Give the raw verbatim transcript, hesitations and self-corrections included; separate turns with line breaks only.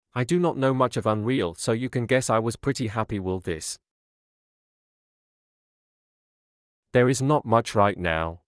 I do not know much of Unreal, so you can guess I was pretty happy with this. There is not much right now.